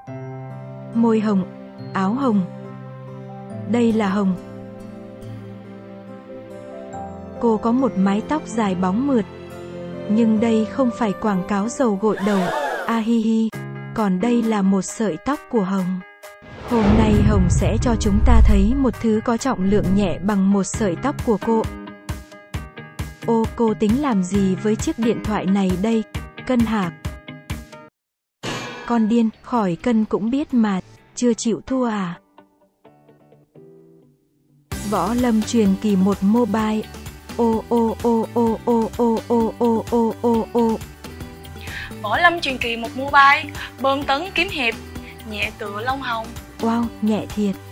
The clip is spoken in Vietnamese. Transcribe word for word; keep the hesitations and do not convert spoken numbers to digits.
Môi hồng, áo hồng. Đây là Hồng. Cô có một mái tóc dài bóng mượt. Nhưng đây không phải quảng cáo dầu gội đầu, a hi hi. Còn đây là một sợi tóc của Hồng. Hôm nay Hồng sẽ cho chúng ta thấy một thứ có trọng lượng nhẹ bằng một sợi tóc của cô. Ô, cô tính làm gì với chiếc điện thoại này đây? Cân hả? Con điên, khỏi cân cũng biết mà, chưa chịu thua à? Võ Lâm truyền kỳ một mobile. Ô ô ô ô ô ô ô ô ô ô ô. Võ Lâm truyền kỳ một mobile, bom tấn kiếm hiệp, nhẹ tựa lông hồng. Wow, nhẹ thiệt.